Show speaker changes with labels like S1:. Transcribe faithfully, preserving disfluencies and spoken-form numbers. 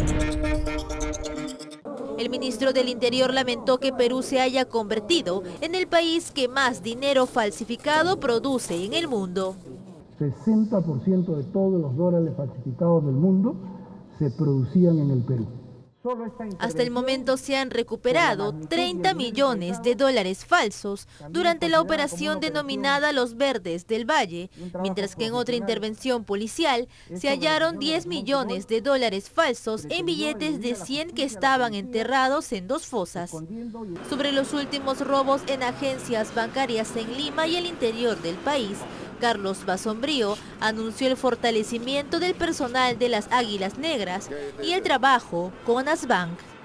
S1: El ministro del Interior lamentó que Perú se haya convertido en el país que más dinero falsificado produce en el mundo.
S2: sesenta por ciento de todos los dólares falsificados del mundo se producían en el Perú.
S1: Hasta el momento se han recuperado treinta millones de dólares falsos durante la operación denominada Los Verdes del Valle, mientras que en otra intervención policial se hallaron diez millones de dólares falsos en billetes de cien que estaban enterrados en dos fosas. Sobre los últimos robos en agencias bancarias en Lima y el interior del país, Carlos Basombrío anunció el fortalecimiento del personal de las Águilas Negras y el trabajo con Asbank.